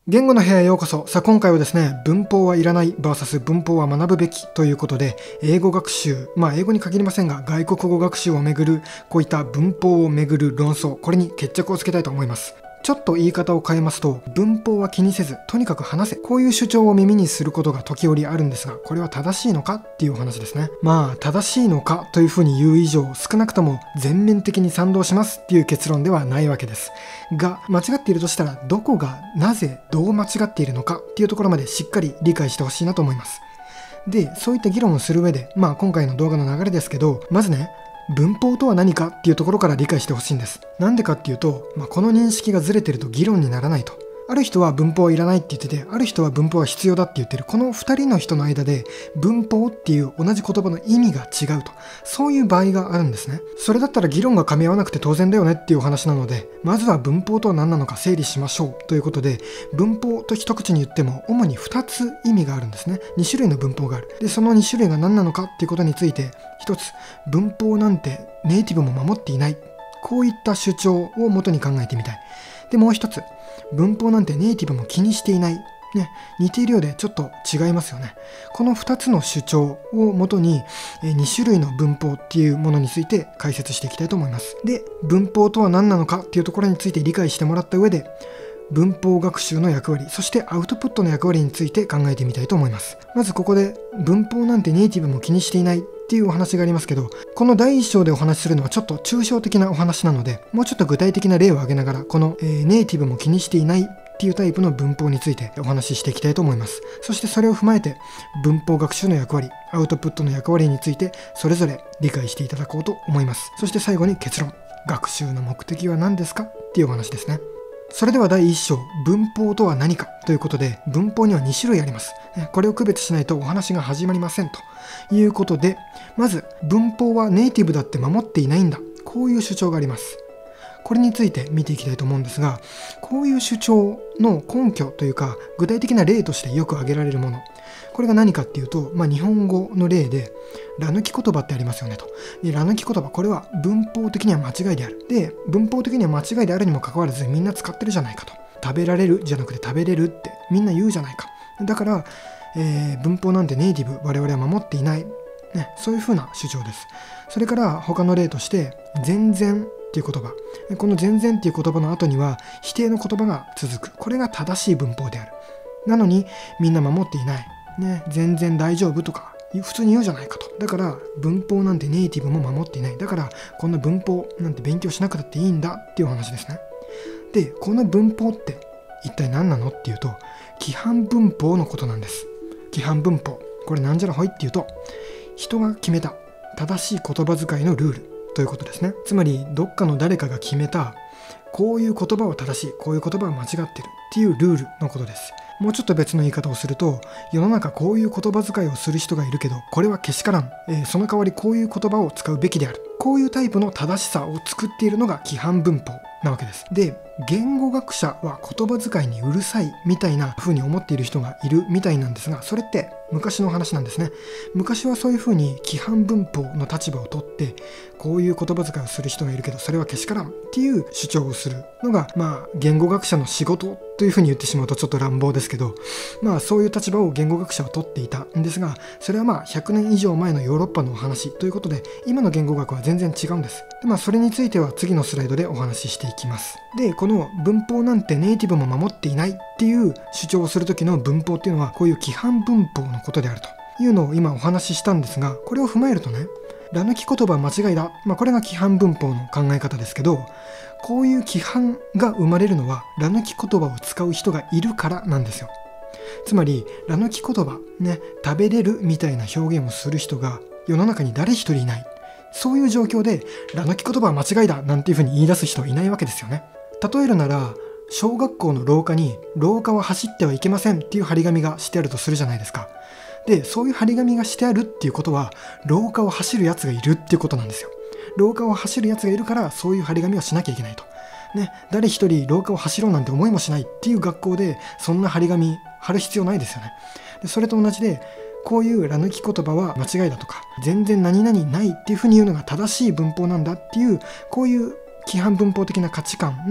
言語の部屋へようこそ。さあ今回はですね、文法はいらない vs 文法は学ぶべきということで、英語学習、英語に限りませんが、外国語学習をめぐる、こういった文法をめぐる論争、これに決着をつけたいと思います。ちょっと言い方を変えますと、文法は気にせず、とにかく話せ。こういう主張を耳にすることが時折あるんですが、これは正しいのかっていうお話ですね。正しいのかというふうに言う以上、少なくとも全面的に賛同しますっていう結論ではないわけです。が、間違っているとしたら、どこが、なぜ、どう間違っているのかっていうところまでしっかり理解してほしいなと思います。で、そういった議論をする上で、今回の動画の流れですけど、まずね、文法とは何かっていうところから理解してほしいんです。なんでかっていうと、この認識がずれてると議論にならないと。ある人は文法はいらないって言ってて、ある人は文法は必要だって言ってる。この2人の人の間で文法っていう同じ言葉の意味が違うと。そういう場合があるんですね。それだったら議論が噛み合わなくて当然だよねっていうお話なので、まずは文法とは何なのか整理しましょうということで、文法と一口に言っても主に2つ意味があるんですね。2種類の文法がある。で、その2種類が何なのかっていうことについて、1つ、文法なんてネイティブも守っていない。こういった主張を元に考えてみたい。で、もう一つ、文法なんてネイティブも気にしていない。ね、似ているようでちょっと違いますよね。この2つの主張を元に2種類の文法っていうものについて解説していきたいと思います。で、文法とは何なのかっていうところについて理解してもらった上で、文法学習の役割、そしてアウトプットの役割について考えてみたいと思います。まずここで、文法なんてネイティブも気にしていないっていうお話がありますけど、この第一章でお話しするのはちょっと抽象的なお話なので、もうちょっと具体的な例を挙げながら、この、ネイティブも気にしていないっていうタイプの文法についてお話ししていきたいと思います。そしてそれを踏まえて、文法学習の役割、アウトプットの役割について、それぞれ理解していただこうと思います。そして最後に結論。学習の目的は何ですかっていうお話ですね。それでは第1章、文法とは何かということで、文法には2種類あります。これを区別しないとお話が始まりませんということで、まず、文法はネイティブだって守っていないんだ。こういう主張があります。これについて見ていきたいと思うんですが、こういう主張の根拠というか、具体的な例としてよく挙げられるもの。これが何かっていうと、日本語の例で、ら抜き言葉ってありますよねと。で、ら抜き言葉、これは文法的には間違いである。で、文法的には間違いであるにもかかわらず、みんな使ってるじゃないかと。食べられるじゃなくて食べれるってみんな言うじゃないか。だから、文法なんてネイティブ、我々は守っていない。ね、そういうふうな主張です。それから他の例として、全然っていう言葉。この全然っていう言葉の後には否定の言葉が続く。これが正しい文法である。なのにみんな守っていない。ね、全然大丈夫とか普通に言うじゃないかと。だから文法なんてネイティブも守っていない。だからこんな文法なんて勉強しなくたっていいんだっていう話ですね。で、この文法って一体何なのっていうと、規範文法のことなんです。規範文法。これなんじゃらほいっていうと、人が決めた正しい言葉遣いのルールということですね。つまりどっかの誰かが決めたこういう言葉は正しい、こういう言葉は間違ってるっていうルールのことです。もうちょっと別の言い方をすると、世の中こういう言葉遣いをする人がいるけど、これはけしからん。その代わりこういう言葉を使うべきである。こういうタイプの正しさを作っているのが規範文法なわけです。で、言語学者は言葉遣いにうるさいみたいな風に思っている人がいるみたいなんですが、それって昔の話なんですね。昔はそういう風に規範文法の立場を取って、こういう言葉遣いをする人がいるけど、それはけしからんっていう主張をするのが、言語学者の仕事という風に言ってしまうとちょっと乱暴ですけど、そういう立場を言語学者は取っていたんですが、それは100年以上前のヨーロッパのお話ということで、今の言語学は全然違うんです。で、それについては次のスライドでお話ししていきます。で、この文法なんてネイティブも守っていないっていう主張をする時の文法っていうのは、こういう規範文法のことであるというのを今お話ししたんですが、これを踏まえるとね、ら抜き言葉は間違いだ。これが規範文法の考え方ですけど、こういう規範が生まれるのは、ら抜き言葉を使う人がいるからなんですよ。つまり、ら抜き言葉、ね、食べれるみたいな表現をする人が世の中に誰一人いない。そういう状況で、ら抜き言葉は間違いだなんていうふうに言い出す人はいないわけですよね。例えるなら、小学校の廊下に、廊下は走ってはいけませんっていう張り紙がしてあるとするじゃないですか。で、そういう張り紙がしてあるっていうことは、廊下を走るやつがいるっていうことなんですよ。廊下を走るやつがいるから、そういう張り紙をしなきゃいけないと。ね、誰一人廊下を走ろうなんて思いもしないっていう学校で、そんな張り紙貼る必要ないですよね。で、それと同じで、こういうら抜き言葉は間違いだとか、全然何々ないっていうふうに言うのが正しい文法なんだっていう、こういう規範文法的な価値観の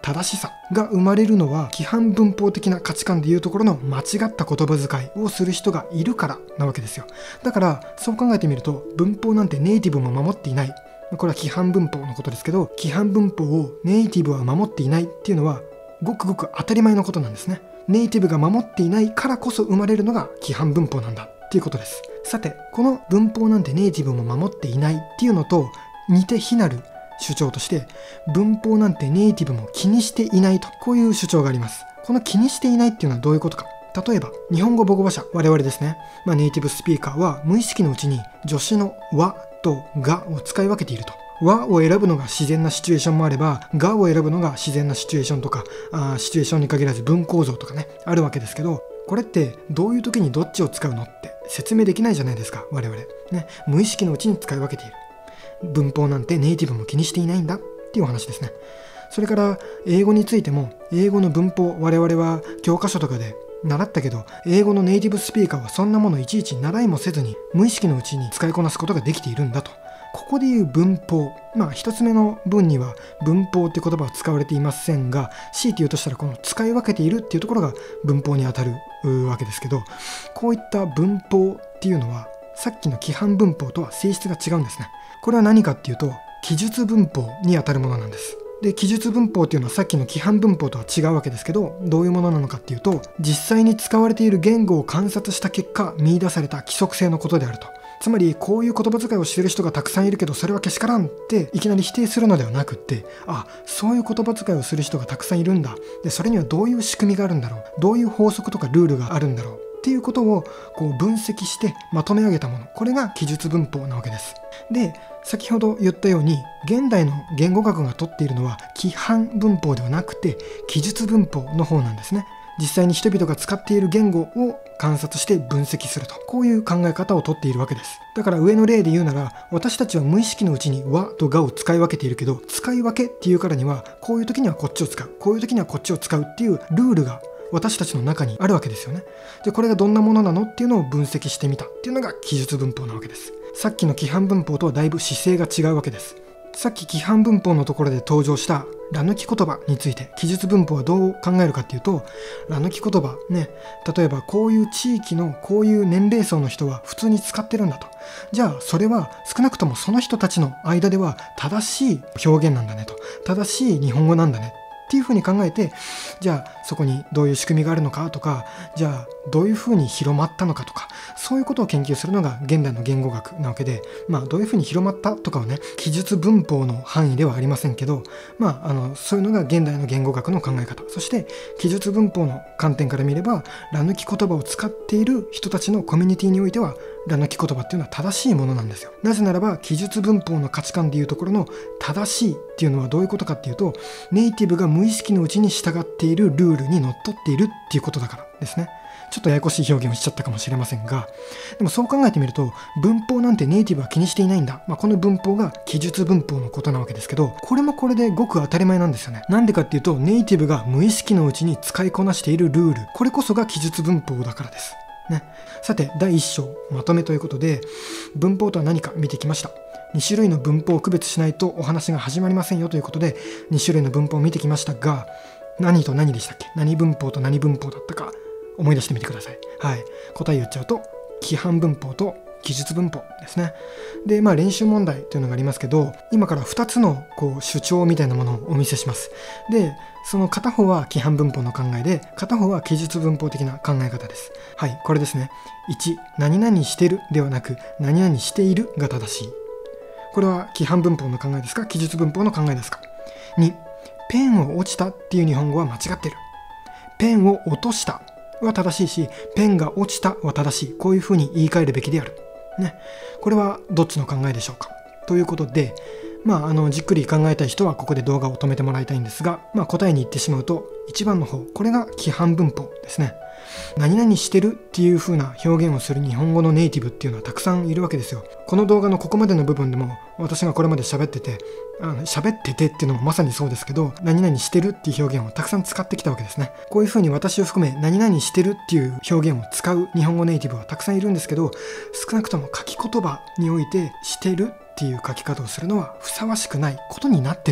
正しさが生まれるのは規範文法的な価値観でいうところの間違った言葉遣いをする人がいるからなわけですよ。だからそう考えてみると、文法なんてネイティブも守っていない、これは規範文法のことですけど、規範文法をネイティブは守っていないっていうのはごくごく当たり前のことなんですね。ネイティブが守っていないからこそ生まれるのが規範文法なんだっていうことです。さて、この文法なんてネイティブも守っていないっていうのと似て非なる主張として、文法なんてネイティブも気にしていないと、こういう主張があります。この気にしていないっていうのはどういうことか。例えば日本語母語話者、我々ですね、ネイティブスピーカーは無意識のうちに助詞のはとがを使い分けていると。和を選ぶのが自然なシチュエーションもあれば、がを選ぶのが自然なシチュエーションとか、シチュエーションに限らず文構造とかね、あるわけですけど、これってどういう時にどっちを使うのって説明できないじゃないですか、我々ね。無意識のうちに使い分けている。文法なんてネイティブも気にしていないんだっていうお話ですね。それから英語についても、英語の文法、我々は教科書とかで習ったけど、英語のネイティブスピーカーはそんなものいちいち習いもせずに無意識のうちに使いこなすことができているんだと。ここでいう文法、一つ目の文には文法って言葉は使われていませんが、強いて言うとしたらこの使い分けているっていうところが文法にあたるわけですけど、こういった文法っていうのはさっきの規範文法とは性質が違うんですね。これは何かっていうと、記述文法にあたるものなんです。で、記述文法っていうのはさっきの規範文法とは違うわけですけど、どういうものなのかっていうと、実際に使われている言語を観察した結果見出された規則性のことであると。つまりこういう言葉遣いをしている人がたくさんいるけどそれはけしからんっていきなり否定するのではなくって、そういう言葉遣いをする人がたくさんいるんだ、でそれにはどういう仕組みがあるんだろう、どういう法則とかルールがあるんだろうっていうことを分析してまとめ上げたもの、これが記述文法なわけです。で、先ほど言ったように現代の言語学が取っているのは規範文法ではなくて記述文法の方なんですね。実際に人々が使っている言語を観察して分析すると、こういう考え方をとっているわけです。だから上の例で言うなら、私たちは無意識のうちに和とがを使い分けているけど、使い分けっていうからにはこういう時にはこっちを使う、こういう時にはこっちを使うっていうルールが私たちの中にあるわけですよね。で、これがどんなものなのっていうのを分析してみたっていうのが記述文法なわけです。さっきの規範文法とはだいぶ姿勢が違うわけです。さっき規範文法のところで登場したら抜き言葉について記述文法はどう考えるかっていうと、ら抜き言葉ね、例えばこういう地域のこういう年齢層の人は普通に使ってるんだと。じゃあそれは少なくともその人たちの間では正しい表現なんだねと、正しい日本語なんだねっていうふうに考えて、じゃあそこにどういう仕組みがあるのかとか、じゃあどういうふうに広まったのかとか、そういうことを研究するのが現代の言語学なわけで、どういうふうに広まったとかはね、記述文法の範囲ではありませんけど、そういうのが現代の言語学の考え方。そして記述文法の観点から見れば、ら抜き言葉を使っている人たちのコミュニティにおいてはら抜き言葉っていうのは正しいものなんですよ。なぜならば記述文法の価値観でいうところの正しいっていうのはどういうことかっていうと、ネイティブが無意識のうちに従っているルールにのっとっているっていうことだからですね。ちょっとややこしい表現をしちゃったかもしれませんが、でもそう考えてみると、文法なんてネイティブは気にしていないんだ、この文法が記述文法のことなわけですけど、これもこれでごく当たり前なんですよね。なんでかっていうと、ネイティブが無意識のうちに使いこなしているルール、これこそが記述文法だからですね。さて、第1章まとめということで、文法とは何か見てきました。2種類の文法を区別しないとお話が始まりませんよということで、2種類の文法を見てきましたが、何と何でしたっけ？何文法と何文法だったか思い出してみてください。答え言っちゃうと、規範文法と記述文法ですね。で、練習問題というのがありますけど、今から2つの主張みたいなものをお見せします。で、その片方は規範文法の考えで、片方は記述文法的な考え方です。これですね。1、何々してるではなく、何々しているが正しい。これは規範文法の考えですか、記述文法の考えですか。2、ペンを落ちたっていう日本語は間違ってる。ペンを落としたは正しいし、ペンが落ちたは正しい。こういうふうに言い換えるべきである。これはどっちの考えでしょうか。ということで、じっくり考えたい人はここで動画を止めてもらいたいんですが、答えに言ってしまうと、1番の方、これが規範文法ですね。何々してるっていう風な表現をする日本語のネイティブっていうのはたくさんいるわけですよ。この動画のここまでの部分でも、私がこれまで喋っててっていうのもまさにそうですけど、何々してるっていう表現をたくさん使ってきたわけですね。こういう風に私を含め何々してるっていう表現を使う日本語ネイティブはたくさんいるんですけど、少なくとも書き言葉においてしてるっていう書き方をするのはふさわしくないことになってるっ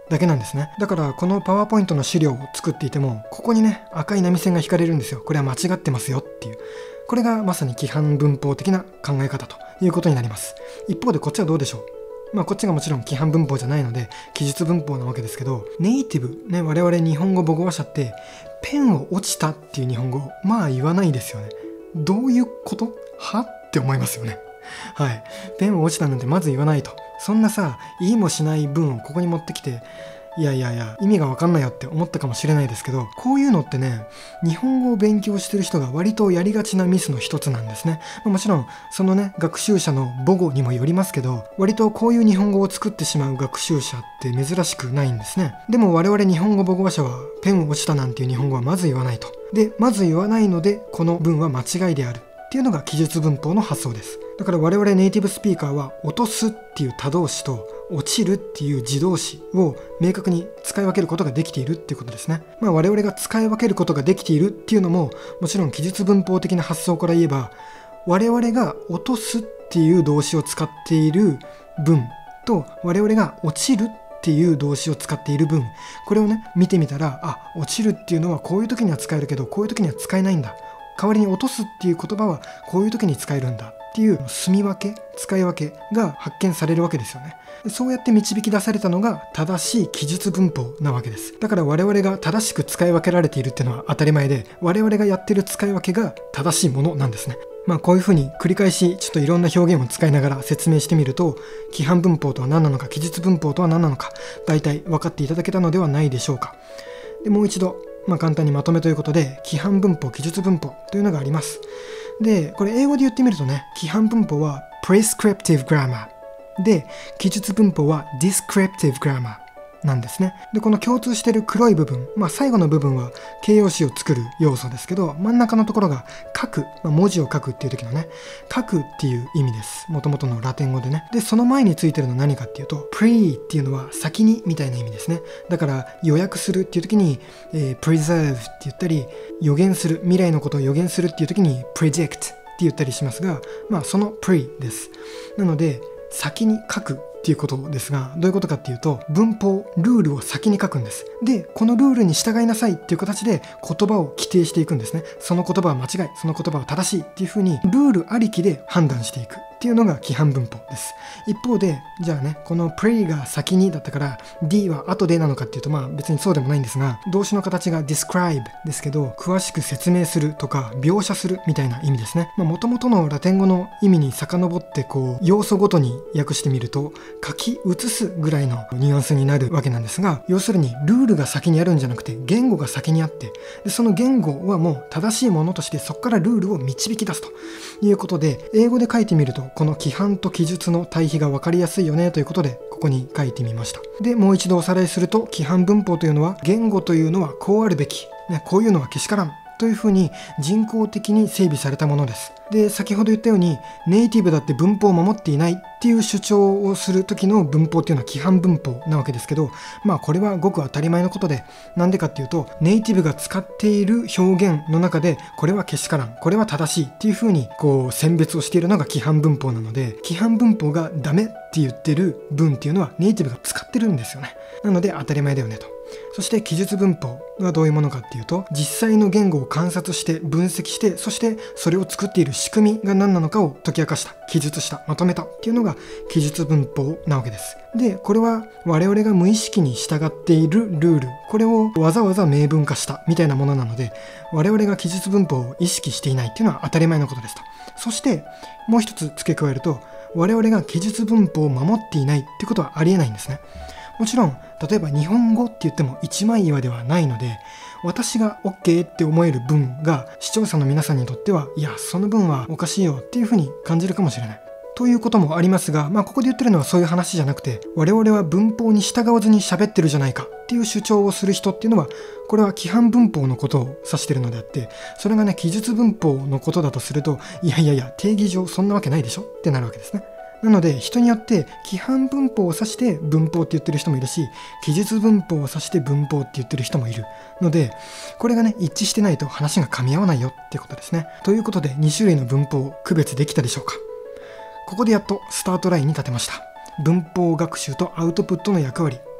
だけなんですね。だからこのパワーポイントの資料を作っていても、ここにね、赤い波線が引かれるんですよ。これは間違ってますよっていう。これがまさに規範文法的な考え方ということになります。一方でこっちはどうでしょう。こっちがもちろん規範文法じゃないので記述文法なわけですけど、ネイティブね、我々日本語母語話者ってペンを落ちたっていう日本語言わないですよね。どういうことはって思いますよね。はい、ペンを落ちたなんてまず言わないと。そんなさ、言いもしない文をここに持ってきて、いや意味が分かんないよって思ったかもしれないですけど、こういうのってね、日本語を勉強してる人が割とやりがちなミスの一つなんですね。もちろんそのね、学習者の母語にもよりますけど、割とこういう日本語を作ってしまう学習者って珍しくないんですね。でも我々日本語母語話者はペンを落ちたなんていう日本語はまず言わないと。で、まず言わないのでこの文は間違いであるっていうのが記述文法の発想です。だから我々ネイティブスピーカーは落とすっていう他動詞と落ちるっていう自動詞を明確に使い分けることができているっていうことですね。我々が使い分けることができているっていうのも、もちろん記述文法的な発想から言えば、我々が落とすっていう動詞を使っている文と我々が落ちるっていう動詞を使っている文、これをね見てみたら、落ちるっていうのはこういう時には使えるけどこういう時には使えないんだ、代わりに落とすっていう言葉はこういう時に使えるんだっていう住み分け、使い分けが発見されるわけですよね。そうやって導き出されたのが正しい記述文法なわけです。だから我々が正しく使い分けられているっていうのは当たり前で、我々がやってる使い分けが正しいものなんですね。こういうふうに繰り返しちょっといろんな表現を使いながら説明してみると、規範文法とは何なのか、記述文法とは何なのか、大体分かっていただけたのではないでしょうか。で、もう一度簡単にまとめということで、規範文法、記述文法というのがあります。で、これ英語で言ってみるとね、規範文法は prescriptive grammar で、記述文法は descriptive grammar なんですね。で、この共通している黒い部分、最後の部分は形容詞を作る要素ですけど、真ん中のところが書く、文字を書くっていう時のね、書くっていう意味です。もともとのラテン語でね。で、その前についてるのは何かっていうと、pre っていうのは先にみたいな意味ですね。だから予約するっていう時に、preserve って言ったり、予言する、未来のことを予言するっていう時に predict って言ったりしますが、その pre です。なので先に書くっていうことですが、どういうことかっていうと、文法、ルールを先に書くんです。で、このルールに従いなさいっていう形で言葉を規定していくんですね。その言葉は間違い、その言葉は正しいっていうふうにルールありきで判断していくっていうのが規範文法です。一方で、じゃあね、この pre が先にだったから D は後でなのかっていうと、別にそうでもないんですが、動詞の形が describe ですけど、詳しく説明するとか描写するみたいな意味ですね。もともとのラテン語の意味に遡って要素ごとに訳してみると、書き写すぐらいのニュアンスになるわけなんですが、要するにルールが先にあるんじゃなくて言語が先にあって、でその言語はもう正しいものとしてそこからルールを導き出すということで、英語で書いてみるとこの規範と記述の対比が分かりやすいよねということでここに書いてみました。で、もう一度おさらいすると、規範文法というのは言語というのはこうあるべき、こういうのはけしからんというふうに人工的に整備されたものです。で、先ほど言ったようにネイティブだって文法を守っていないっていう主張をする時の文法っていうのは規範文法なわけですけど、これはごく当たり前のことで、なんでかっていうと、ネイティブが使っている表現の中でこれはけしからん、これは正しいっていうふうに選別をしているのが規範文法なので、規範文法がダメって言ってる文っていうのはネイティブが使ってるんですよね。なので当たり前だよねと。そして記述文法はどういうものかっていうと、実際の言語を観察して分析して、そしてそれを作っている仕組みが何なのかを解き明かした、記述した、まとめたっていうのが記述文法なわけです。で、これは我々が無意識に従っているルール、これをわざわざ明文化したみたいなものなので、我々が記述文法を意識していないっていうのは当たり前のことですと。そしてもう一つ付け加えると、我々が記述文法を守っていないってことはありえないんですね。もちろん例えば日本語って言っても一枚岩ではないので、私が OK って思える文が視聴者の皆さんにとっては、いやその文はおかしいよっていうふうに感じるかもしれないということもありますが、ここで言ってるのはそういう話じゃなくて、我々は文法に従わずに喋ってるじゃないかっていう主張をする人っていうのは、これは規範文法のことを指してるのであって、それがね記述文法のことだとすると、いや定義上そんなわけないでしょってなるわけですね。なので人によって規範文法を指して文法って言ってる人もいるし、記述文法を指して文法って言ってる人もいるので、これがね一致してないと話が噛み合わないよってことですね。ということで2種類の文法を区別できたでしょうか。ここでやっとスタートラインに立てました。文法学習とアウトプットの役割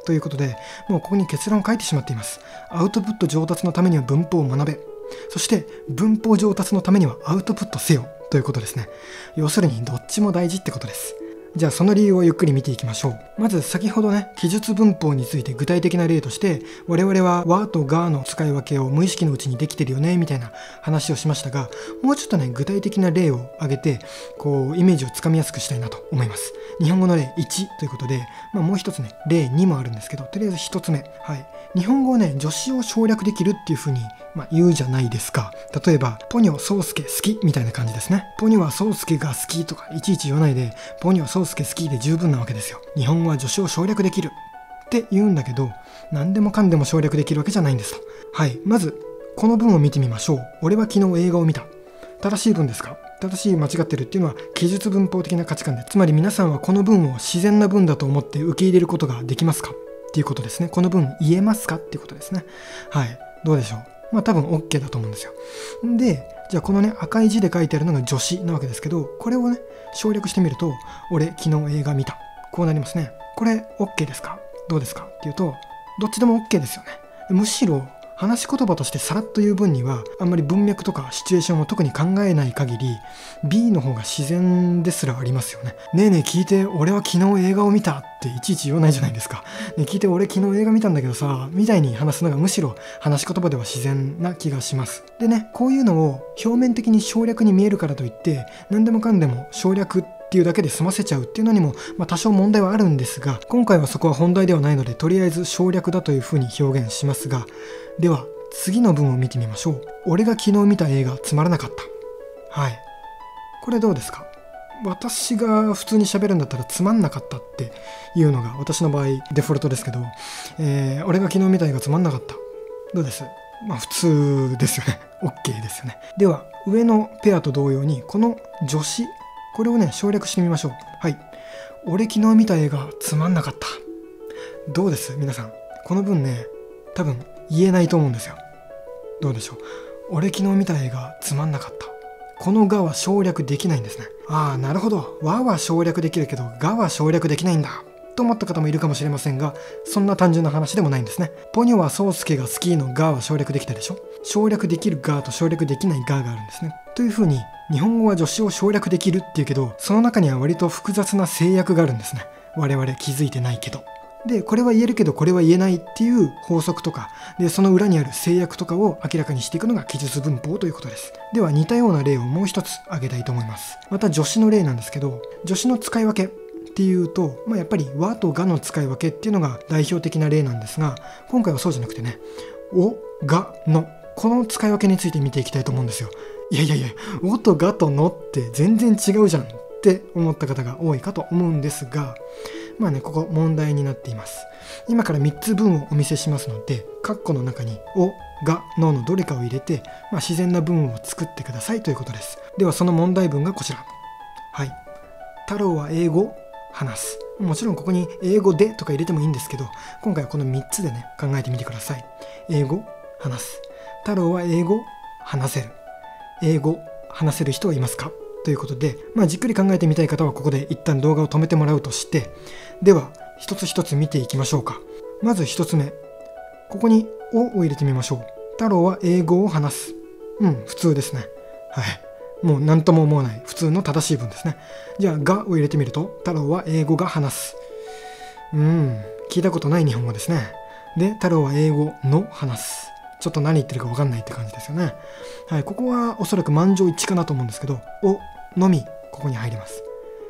ということで、もうここに結論を書いてしまっています。アウトプット上達のためには文法を学べ。そして文法上達のためにはアウトプットせよということですね。要するにどっちも大事ってことです。じゃあその理由をゆっくり見ていきましょう。まず先ほどね、記述文法について具体的な例として、我々は和とがの使い分けを無意識のうちにできてるよねみたいな話をしましたが、もうちょっとね、具体的な例を挙げてこうイメージをつかみやすくしたいなと思います。日本語の例1ということで、もう一つね、例2もあるんですけど、とりあえず1つ目、日本語をね、助詞を省略できるっていう風に言うじゃないですか。例えばポニョ宗介好きみたいな感じですね。ポニョは宗介が好きとかいちいち言わないで、ポニョ宗介好きで十分なわけですよ。日本語は助詞を省略できるって言うんだけど、何でもかんでも省略できるわけじゃないんですと。まずこの文を見てみましょう。俺は昨日映画を見た。正しい文ですか？正しい間違ってるっていうのは記述文法的な価値観で、つまり皆さんはこの文を自然な文だと思って受け入れることができますかっていうことですね。この文言えますかっていうことですね。どうでしょう。多分 OK だと思うんですよ。で、じゃあこのね、赤い字で書いてあるのが助詞なわけですけど、これをね、省略してみると、俺昨日映画見た。こうなりますね。これ OK ですか？どうですかっていうと、どっちでも OK ですよね。むしろ話し言葉としてさらっと言う分には、あんまり文脈とかシチュエーションを特に考えない限り B の方が自然ですらありますよね。ねえねえ聞いて、俺は昨日映画を見たっていちいち言わないじゃないですか。ねえ聞いて、俺昨日映画見たんだけどさ、みたいに話すのがむしろ話し言葉では自然な気がします。でね、こういうのを表面的に省略に見えるからといって何でもかんでも省略っていうだけで済ませちゃうっていうのにも、多少問題はあるんですが、今回はそこは本題ではないので、とりあえず省略だというふうに表現しますが、では次の文を見てみましょう。俺が昨日見た映画つまらなかった。これどうですか？私が普通に喋るんだったらつまんなかったっていうのが私の場合デフォルトですけど、俺が昨日見た映画つまんなかった。どうです？普通ですよね。OK ですよね。では上のペアと同様にこの助詞、これをね省略してみましょう。俺昨日見た映画つまんなかった。どうです皆さん？この文ね、多分言えないと思うんですよ。どうでしょう？俺昨日見た映画つまんなかった。このがは省略できないんですね。なるほど。和は省略できるけどがは省略できないんだと思った方もいるかもしれませんが、そんな単純な話でもないんですね。ポニョは宗介が好きのがは省略できたでしょ。省略できるがと省略できないががあるんですね。というふうに日本語は助詞を省略できるっていうけど、その中には割と複雑な制約があるんですね。我々気づいてないけど。で、これは言えるけどこれは言えないっていう法則とかで、その裏にある制約とかを明らかにしていくのが記述文法ということです。では似たような例をもう一つ挙げたいと思います。また助詞の例なんですけど、助詞の使い分けっていうと、やっぱり和とがの使い分けっていうのが代表的な例なんですが、今回はそうじゃなくてね、お、が、の、この使い分けについて見ていきたいと思うんですよ。いや、おとがとのって全然違うじゃんって思った方が多いかと思うんですが、ここ問題になっています。今から3つ文をお見せしますので、括弧の中にお、が、ののどれかを入れて、自然な文を作ってくださいということです。ではその問題文がこちら。太郎は英語話す。もちろんここに英語でとか入れてもいいんですけど、今回はこの3つでね考えてみてください。英語話す。太郎は英語話せる。英語話せる人はいますかということで、じっくり考えてみたい方はここで一旦動画を止めてもらうとして、では一つ一つ見ていきましょうか。まず一つ目、ここにおを入れてみましょう。太郎は英語を話す。普通ですね。もう何とも思わない普通の正しい文ですね。じゃあがを入れてみると、太郎は英語が話す。聞いたことない日本語ですね。で、太郎は英語の話す。ちょっと何言ってるか分かんないって感じですよね。ここはおそらく満場一致かなと思うんですけど、おのみここに入ります。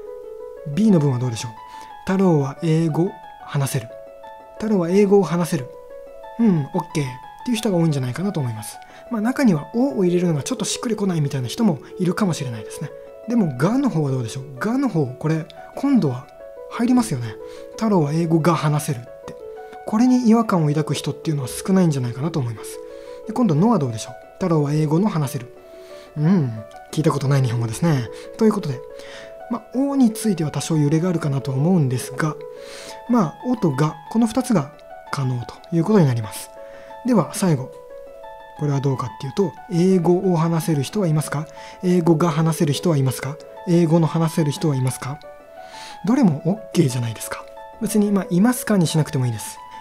B の文はどうでしょう。太郎は英語話せる。太郎は英語を話せる。OK っていう人が多いんじゃないかなと思います。中にはおを入れるのがちょっとしっくりこないみたいな人もいるかもしれないですね。でもがの方はどうでしょう。がの方、これ今度は入りますよね。太郎は英語が話せるって。これに違和感を抱く人っていうのは少ないんじゃないかなと思います。で、今度のはどうでしょう。太郎は英語の話せる。聞いたことない日本語ですね。ということで、おについては多少揺れがあるかなと思うんですが、おとが、この2つが可能ということになります。では最後、これはどうかっていうと、英語を話せる人はいますか？英語が話せる人はいますか？英語の話せる人はいますか？どれも OK じゃないですか。別にいますかにしなくてもいいです。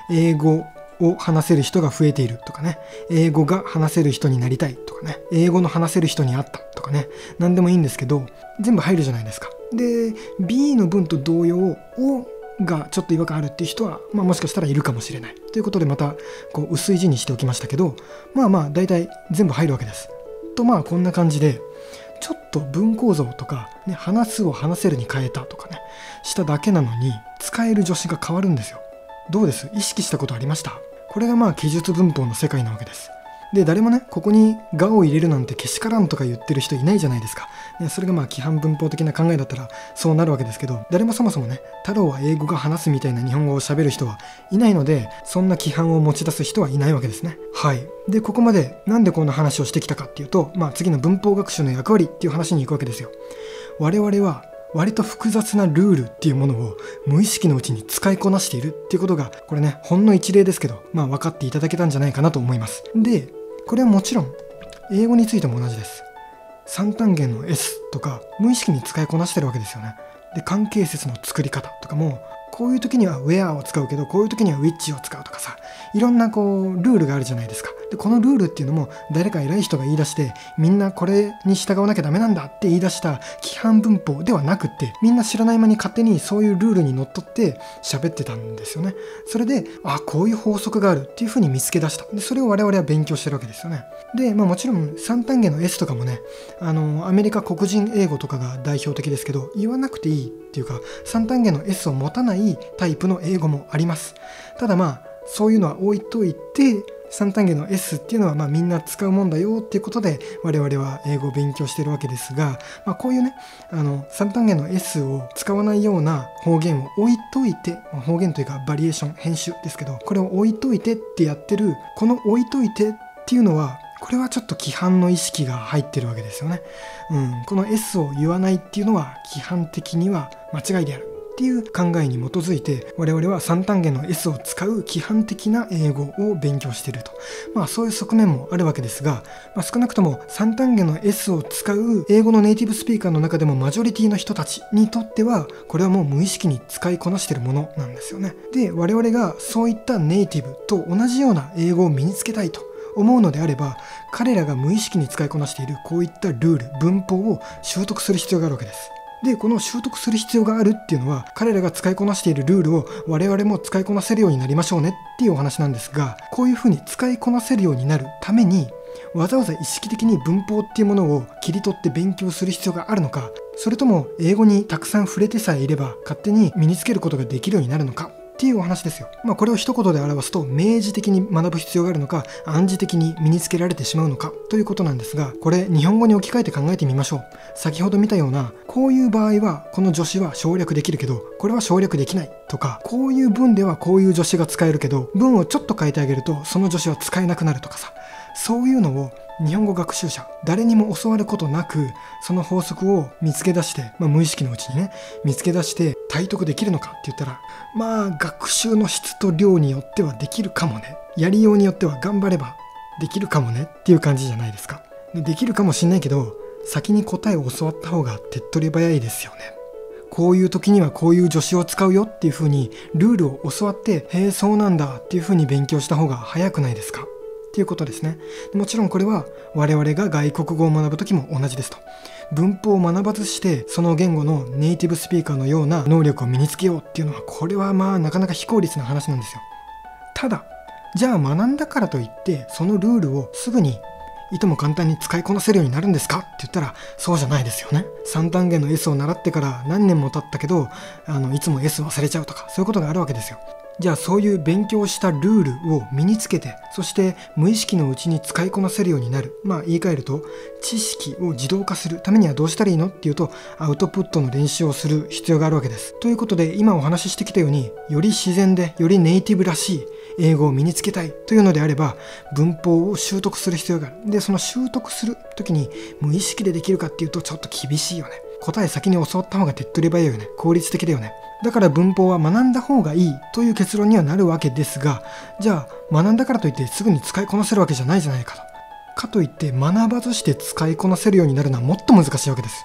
英語を話せる人が増えているとかね、英語が話せる人になりたいとかね、英語の話せる人に会ったとかね、何でもいいんですけど、全部入るじゃないですか。で B の文と同様をがちょっと違和感あるっていう人は、もしかしたらいるかもしれないということで、またこう薄い字にしておきましたけど、大体全部入るわけですと。こんな感じでちょっと文構造とか、ね、話すを話せるに変えたとかねしただけなのに使える助詞が変わるんですよ。どうです？意識したことありました？これが記述文法の世界なわけです。で誰もねここにがを入れるなんてけしからんとか言ってる人いないじゃないですか。それが規範文法的な考えだったらそうなるわけですけど、誰もそもそもね太郎は英語が話すみたいな日本語を喋る人はいないので、そんな規範を持ち出す人はいないわけですね。はい。でここまでなんでこんな話をしてきたかっていうと、次の文法学習の役割っていう話に行くわけですよ。我々は割と複雑なルールっていうものを無意識のうちに使いこなしているっていうことが、これねほんの一例ですけど、分かっていただけたんじゃないかなと思います。でこれはもちろん英語についても同じです。三単元の S とか無意識に使いこなしてるわけですよね。で関係説の作り方とかも、こういう時には where を使うけど、こういう時には which を使うとかさ、いろんなルールがあるじゃないですか。でこのルールっていうのも誰か偉い人が言い出して、みんなこれに従わなきゃダメなんだって言い出した規範文法ではなくって、みんな知らない間に勝手にそういうルールにのっとって喋ってたんですよね。それでこういう法則があるっていうふうに見つけ出した。でそれを我々は勉強してるわけですよね。でもちろん三単元の S とかもね、アメリカ黒人英語とかが代表的ですけど、言わなくていいっていうか、三単元の S を持たないタイプの英語もあります。ただそういうのは置いといて、三単元の S っていうのはみんな使うもんだよっていうことで我々は英語を勉強してるわけですが、こういうね三単元の S を使わないような方言を置いといて、方言というかバリエーション編集ですけど、これを置いといてってやってる、この置いといてっていうのは、これはちょっと規範の意識が入ってるわけですよね。この S を言わないっていうのは規範的には間違いであるっていう考えに基づいて、我々は三単元の S を使う規範的な英語を勉強していると、そういう側面もあるわけですが、少なくとも三単元の S を使う英語のネイティブスピーカーの中でもマジョリティの人たちにとっては、これはもう無意識に使いこなしているものなんですよね。で我々がそういったネイティブと同じような英語を身につけたいと思うのであれば、彼らが無意識に使いこなしているこういったルール、文法を習得する必要があるわけです。でこの習得する必要があるっていうのは、彼らが使いこなしているルールを我々も使いこなせるようになりましょうねっていうお話なんですが、こういうふうに使いこなせるようになるために、わざわざ意識的に文法っていうものを切り取って勉強する必要があるのか、それとも英語にたくさん触れてさえいれば勝手に身につけることができるようになるのかっていうお話ですよ。これを一言で表すと、明示的に学ぶ必要があるのか、暗示的に身につけられてしまうのかということなんですが、これ日本語に置き換えて考えてみましょう。先ほど見たような、こういう場合はこの助詞は省略できるけどこれは省略できないとか、こういう文ではこういう助詞が使えるけど文をちょっと変えてあげるとその助詞は使えなくなるとかさ、そういうのを日本語学習者誰にも教わることなく、その法則を見つけ出して、無意識のうちにね見つけ出して体得できるのかって言ったら、学習の質と量によってはできるかもね、やりようによっては頑張ればできるかもねっていう感じじゃないですか。できるかもしんないけど、先に答えを教わった方が手っ取り早いですよね。こういう時にはこういう助詞を使うよっていう風にルールを教わって、へえそうなんだっていう風に勉強した方が早くないですかっていうことですね。もちろんこれは我々が外国語を学ぶ時も同じですと。文法を学ばずしてその言語のネイティブスピーカーのような能力を身につけようっていうのは、これはなかなか非効率な話なんですよ。ただじゃあ学んだからといってそのルールをすぐにいとも簡単に使いこなせるようになるんですかって言ったら、そうじゃないですよね。三単元の S を習ってから何年も経ったけどいつも S 忘れちゃうとか、そういうことがあるわけですよ。じゃあそういう勉強したルールを身につけて、そして無意識のうちに使いこなせるようになる、言い換えると知識を自動化するためにはどうしたらいいのっていうと、アウトプットの練習をする必要があるわけです。ということで今お話ししてきたように、より自然でよりネイティブらしい英語を身につけたいというのであれば、文法を習得する必要がある。でその習得する時に無意識でできるかっていうとちょっと厳しいよね。答え先に教わった方が手っ取り早いよね。効率的だよね。だから文法は学んだ方がいいという結論にはなるわけですが、じゃあ学んだからといってすぐに使いこなせるわけじゃないじゃないかと。かといって学ばずして使いこなせるようになるのはもっと難しいわけです。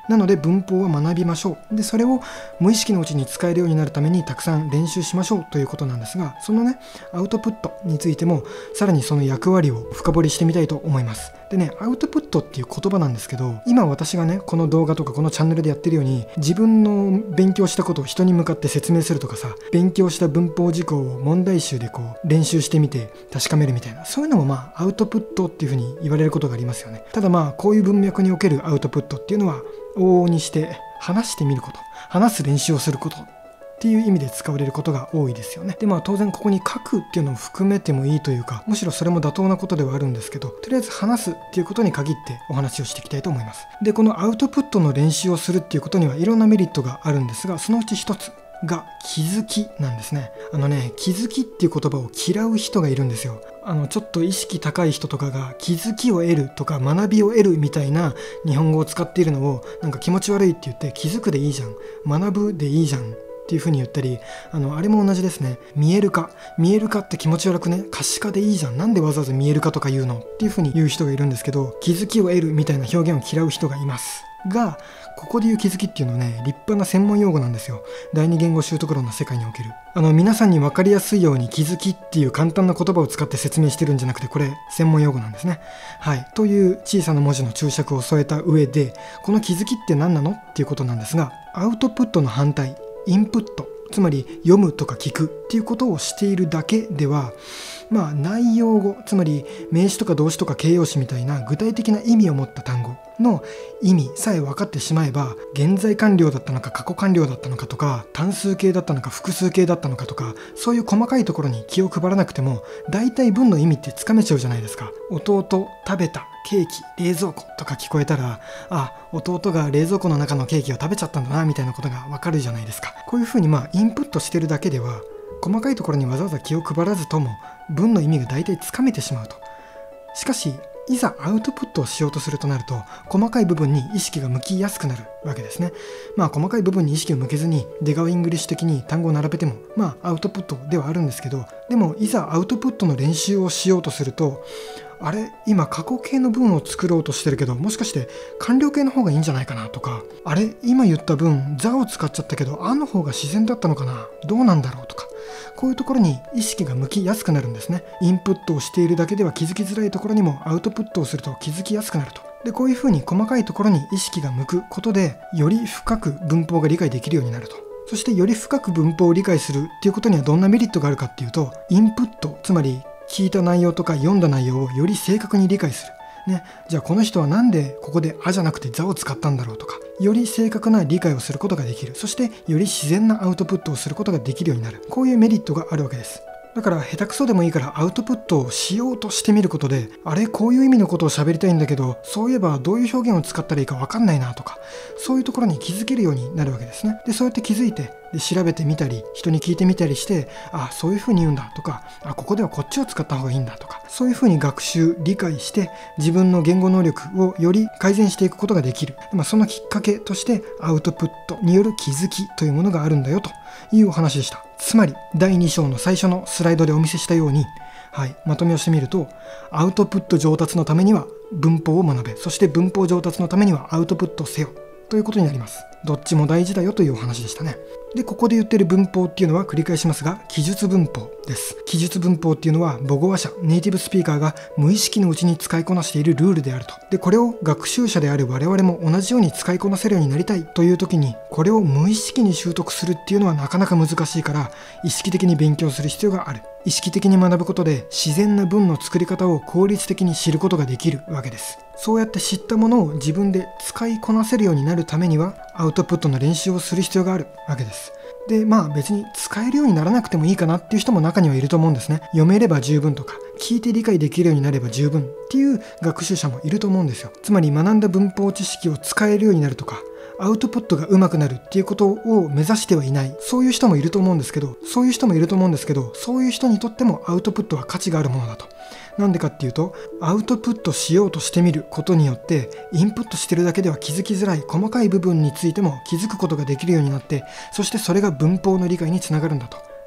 なので文法は学びましょう。でそれを無意識のうちに使えるようになるためにたくさん練習しましょうということなんですが、そのねアウトプットについてもさらにその役割を深掘りしてみたいと思います。でね、アウトプットっていう言葉なんですけど、今私がねこの動画とかこのチャンネルでやってるように、自分の勉強したことを人に向かって説明するとかさ、勉強した文法事項を問題集でこう練習してみて確かめるみたいな、そういうのもまあアウトプットっていうふうに言われることがありますよね。ただまあこういう文脈におけるアウトプットっていうのは往々にして話してみること、話す練習をすることっていう意味で使われることが多いですよね。でまあ当然ここに書くっていうのを含めてもいいというか、むしろそれも妥当なことではあるんですけど、とりあえず話すっていうことに限ってお話をしていきたいと思います。でこのアウトプットの練習をするっていうことにはいろんなメリットがあるんですが、そのうち一つが気づきなんですね。気づきっていう言葉を嫌う人がいるんですよ。ちょっと意識高い人とかが気づきを得るとか学びを得るみたいな日本語を使っているのをなんか気持ち悪いって言って、気づくでいいじゃん、学ぶでいいじゃんっていう風に言ったり、あれも同じですね。見える化って気持ち悪くね、可視化でいいじゃん、なんでわざわざ見える化とか言うのっていう風に言う人がいるんですけど、気づきを得るみたいな表現を嫌う人がいますが、ここで言う気づきっていうのはね、立派な専門用語なんですよ。第二言語習得論の世界における。皆さんに分かりやすいように気づきっていう簡単な言葉を使って説明してるんじゃなくて、これ専門用語なんですね。はい。という小さな文字の注釈を添えた上で、この気づきって何なのっていうことなんですが、アウトプットの反対、インプット、つまり読むとか聞くっていうことをしているだけでは、まあ内容語、つまり名詞とか動詞とか形容詞みたいな具体的な意味を持った単語の意味さえ分かってしまえば、現在完了だったのか過去完了だったのかとか、単数形だったのか複数形だったのかとか、そういう細かいところに気を配らなくても大体文の意味ってつかめちゃうじゃないですか。弟、食べた、ケーキ、冷蔵庫とか聞こえたら、あ、弟が冷蔵庫の中のケーキを食べちゃったんだなみたいなことがわかるじゃないですか。こういうふうにインプットしてるだけでは、細かいところにわざわざ気を配らずとも文の意味が大体つかめてしまうと。しかしいざアウトプットをしようとするとなると、細かい部分に意識が向きやすくなるわけですね。細かい部分に意識を向けずに出川イングリッシュ的に単語を並べてもアウトプットではあるんですけど、でもいざアウトプットの練習をしようとすると、あれ今過去形の文を作ろうとしてるけど、もしかして完了形の方がいいんじゃないかなとか、あれ今言った文座を使っちゃったけどの方が自然だったのかな、どうなんだろうとか、こういうところに意識が向きやすくなるんですね。インプットをしているだけでは気づきづらいところにもアウトプットをすると気づきやすくなると。でこういうふうに細かいところに意識が向くことで、より深く文法が理解できるようになると。そしてより深く文法を理解するっていうことにはどんなメリットがあるかっていうと、インプット、つまり聞いた内容とか読んだ内容をより正確に理解する。ね、じゃあこの人はなんでここでじゃなくてを使ったんだろうとか、より正確な理解をすることができる。そしてより自然なアウトプットをすることができるようになる。こういうメリットがあるわけです。だから下手くそでもいいからアウトプットをしようとしてみることで、あれこういう意味のことを喋りたいんだけど、そういえばどういう表現を使ったらいいか分かんないなとか、そういうところに気づけるようになるわけですね。でそうやって気づいて、で調べてみたり人に聞いてみたりして、そういう風に言うんだとか、ここではこっちを使った方がいいんだとか、そういう風に学習理解して自分の言語能力をより改善していくことができる。そのきっかけとしてアウトプットによる気づきというものがあるんだよというお話でした。つまり第2章の最初のスライドでお見せしたように、まとめをしてみると、アウトプット上達のためには文法を学べ、そして文法上達のためにはアウトプットせよということになります。どっちも大事だよというお話でしたね。でここで言ってる文法っていうのは繰り返しますが、記述文法です。記述文法っていうのは母語話者、ネイティブスピーカーが無意識のうちに使いこなしているルールであると。でこれを学習者である我々も同じように使いこなせるようになりたいという時に、これを無意識に習得するっていうのはなかなか難しいから、意識的に勉強する必要がある。意識的に学ぶことで自然な文の作り方を効率的に知ることができるわけです。そうやって知ったものを自分で使いこなせるようになるためには、アウトプットの練習をする必要があるわけです。で別に使えるようにならなくてもいいかなっていう人も中にはいると思うんですね。読めれば十分とか、聞いて理解できるようになれば十分っていう学習者もいると思うんですよ。つまり学んだ文法知識を使えるようになるとか、アウトプットが上手くなるっていうことを目指してはいない、そういう人もいると思うんですけど、そういう人にとってもアウトプットは価値があるものだと。なんでかっていうと、アウトプットしようとしてみることによって、インプットしてるだけでは気づきづらい細かい部分についても気づくことができるようになって、そしてそれが文法の理解につながるんだと。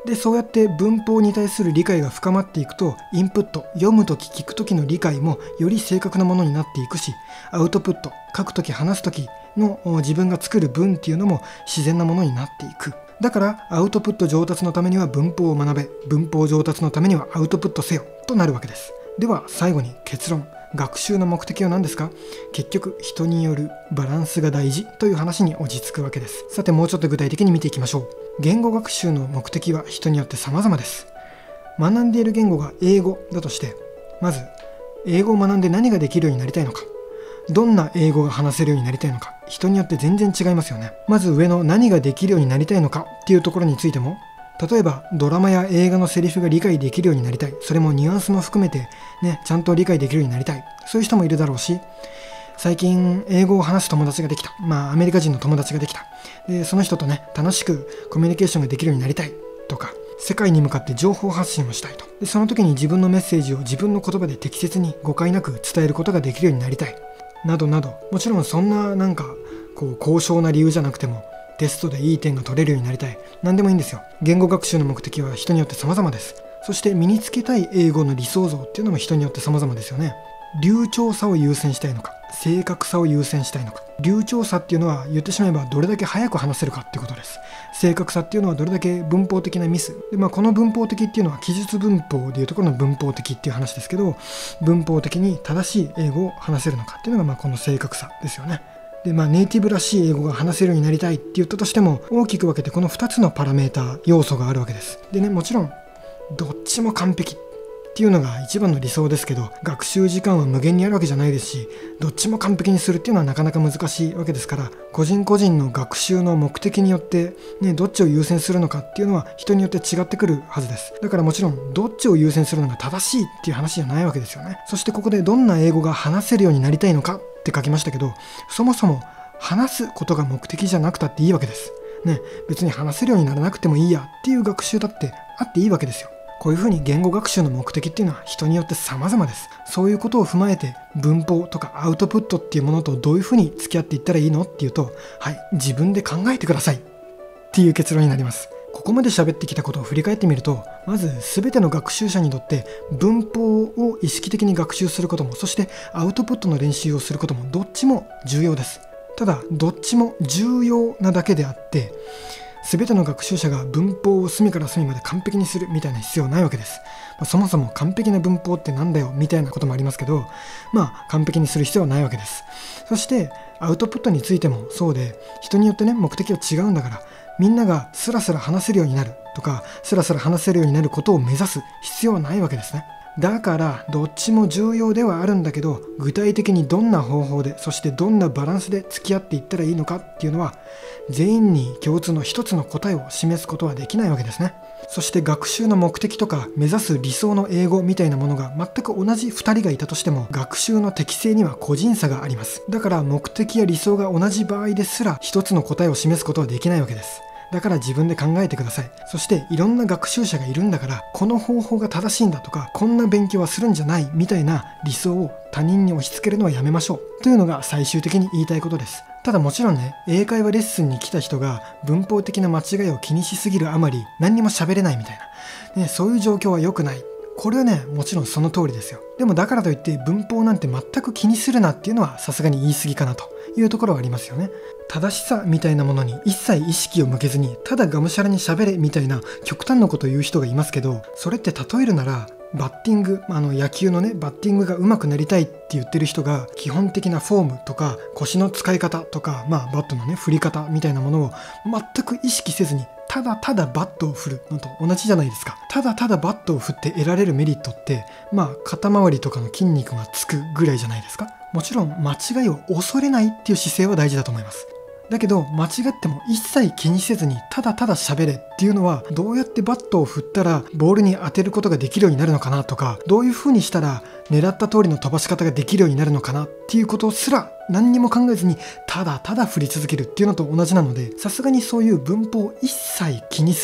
で、そうやって文法に対する理解が深まっていくと、インプット、読むとき聞くときの理解もより正確なものになっていくし、アウトプット、書くとき話すときの自分が作る文っていうのも自然なものになっていく。だからアウトプット上達のためには文法を学べ、文法上達のためにはアウトプットせよとなるわけです。では最後に結論。学習の目的は何ですか？結局人によるバランスが大事という話に落ち着くわけです。さてもうちょっと具体的に見ていきましょう。言語学習の目的は人によって様々です。学んでいる言語が英語だとして、まず英語を学んで何ができるようになりたいのか、どんな英語が話せるようになりたいのか、人によって全然違いますよね。まず上の何ができるようになりたいのかっていうところについても、例えばドラマや映画のセリフが理解できるようになりたい、それもニュアンスも含めてね、ちゃんと理解できるようになりたい、そういう人もいるだろうし、最近英語を話す友達ができた、アメリカ人の友達ができた、でその人とね楽しくコミュニケーションができるようになりたいとか、世界に向かって情報発信をしたいと。でその時に自分のメッセージを自分の言葉で適切に誤解なく伝えることができるようになりたいなどなど、もちろんそんな高尚な理由じゃなくても、テストでいい点が取れるようになりたい、何でもいいんですよ。言語学習の目的は人によって様々です。そして身につけたい英語の理想像っていうのも人によって様々ですよね。流暢さを優先したいのか、正確さを優先したいのか。流暢さっていうのは言ってしまえばどれだけ早く話せるかっていうことです。正確さっていうのはどれだけ文法的なミスで、この文法的っていうのは記述文法でいうところの文法的っていう話ですけど、文法的に正しい英語を話せるのかっていうのがこの正確さですよね。でネイティブらしい英語が話せるようになりたいって言ったとしても、大きく分けてこの2つのパラメータ要素があるわけです。でね、もちろんどっちも完璧っていうのが一番の理想ですけど、学習時間は無限にあるわけじゃないですし、どっちも完璧にするっていうのはなかなか難しいわけですから、個人個人の学習の目的によってどっちを優先するのかっていうのは人によって違ってくるはずです。だからもちろんどっちを優先するのが正しいっていう話じゃないわけですよね。そしてここでどんな英語が話せるようになりたいのかって書きましたけど、そもそも話すことが目的じゃなくたっていいわけですね。別に話せるようにならなくてもいいやっていう学習だってあっていいわけですよ。こういうふうに言語学習の目的っていうのは人によって様々です。そういうことを踏まえて文法とかアウトプットっていうものとどういうふうに付き合っていったらいいのっていうと、自分で考えてくださいっていう結論になります。ここまで喋ってきたことを振り返ってみると、まず全ての学習者にとって文法を意識的に学習することも、そしてアウトプットの練習をすることもどっちも重要です。ただどっちも重要なだけであって、全ての学習者が文法を隅から隅まで完璧にするみたいな必要はないわけです。そもそも完璧な文法ってなんだよみたいなこともありますけど、完璧にする必要はないわけです。そしてアウトプットについてもそうで、人によってね目的は違うんだから、みんながスラスラ話せるようになるとか、スラスラ話せるようになることを目指す必要はないわけですね。だからどっちも重要ではあるんだけど、具体的にどんな方法で、そしてどんなバランスで付き合っていったらいいのかっていうのは、全員に共通の一つの答えを示すことはできないわけですね。そして学習の目的とか目指す理想の英語みたいなものが全く同じ2人がいたとしても、学習の適性には個人差があります。だから目的や理想が同じ場合ですら一つの答えを示すことはできないわけです。だから自分で考えてください。そしていろんな学習者がいるんだから、この方法が正しいんだとか、こんな勉強はするんじゃないみたいな理想を他人に押し付けるのはやめましょうというのが最終的に言いたいことです。ただもちろんね、英会話レッスンに来た人が文法的な間違いを気にしすぎるあまり何にも喋れないみたいな、そういう状況は良くない。これはね、もちろんその通りですよ。でもだからといって文法なんて全く気にするなっていうのはさすがに言い過ぎかなというところはありますよね。正しさみたいなものに一切意識を向けずに、ただがむしゃらに喋れみたいな極端なことを言う人がいますけど、それって例えるならバッティング、野球のねバッティングが上手くなりたいって言ってる人が基本的なフォームとか腰の使い方とか、バットのね振り方みたいなものを全く意識せずにただただバットを振るのと同じじゃないですか。ただただバットを振って得られるメリットって肩周りとかの筋肉がつくぐらいじゃないですか。もちろん間違いを恐れないっていう姿勢は大事だと思います。だけど間違っても一切気にせずにただただ喋れっていうのは、どうやってバットを振ったらボールに当てることができるようになるのかなとか、どういう風にしたら狙った通りの飛ばし方ができるようになるのかなっていうことすら何にも考えずにただただ振り続けるっていうのと同じなので、さすがにそういう文法を一切気にするなっ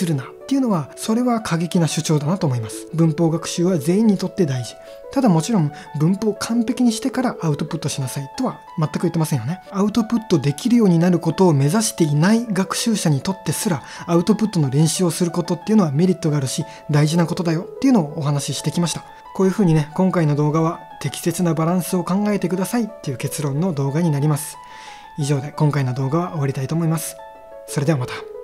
っていうのは、それは過激な主張だなと思います。文法学習は全員にとって大事。ただもちろん文法を完璧にしてからアウトプットしなさいとは全く言ってませんよね。アウトプットできるようになることを目指していない学習者にとってすら、アウトプットの練習をすることっていうのはメリットがあるし大事なことだよっていうのをお話ししてきました。こういうふうにね、今回の動画は適切なバランスを考えてくださいっていう結論の動画になります。以上で今回の動画は終わりたいと思います。それではまた。